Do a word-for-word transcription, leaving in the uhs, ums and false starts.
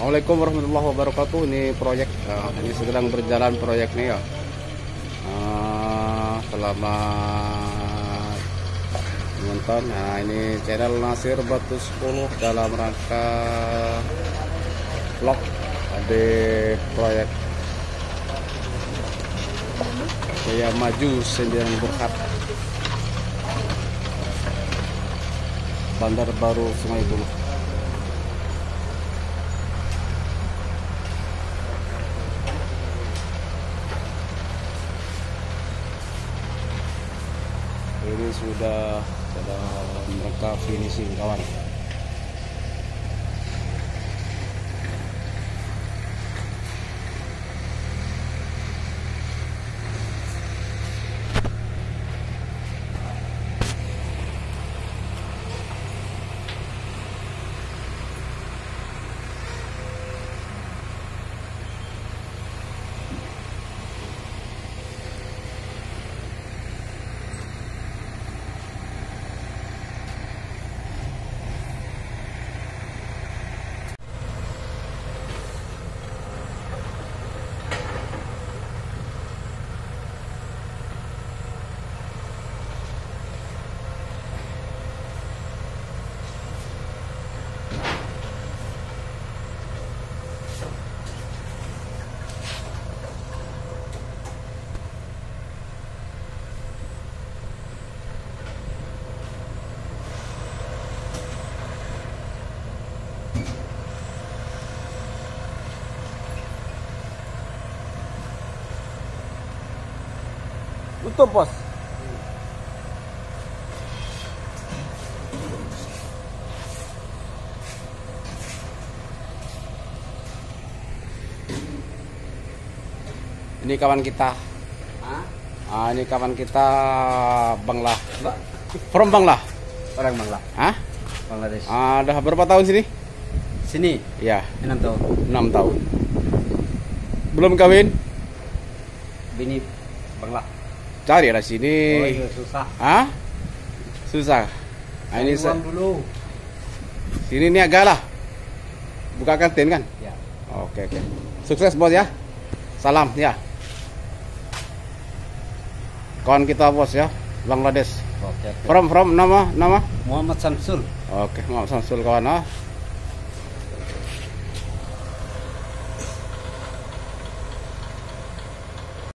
Assalamualaikum warahmatullahi wabarakatuh. Ini proyek, uh, ini sedang berjalan proyeknya ya. Uh, selamat menonton. Nah, ini channel Nasir Batu sepuluh dalam rangka vlog ada proyek Jaya Maju Sembilan Burkat Bandar Baru Sungai Buloh. Ini sudah dalam rangka finishing kawan. Tutup bos. Ini kawan kita. Hah? Ah, ini kawan kita Bangla. From Bangla. Orang Bangla. Hah? Bangladesh. Ah, udah berapa tahun sini? Sini? Ya. enam tahun. enam tahun. Belum kawin? Bini Bangla. Cari lah sini. Oh iya, susah. Hah? Susah. Nah, ini uang dulu. Sini niaga lah. Buka kantin kan? Ya. Oke oke. Sukses bos ya. Salam ya. Kawan kita bos ya, Bangladesh. Oke. Oke. From from nama nama? Muhammad Samsul. Oke, Muhammad Samsul kawan ah.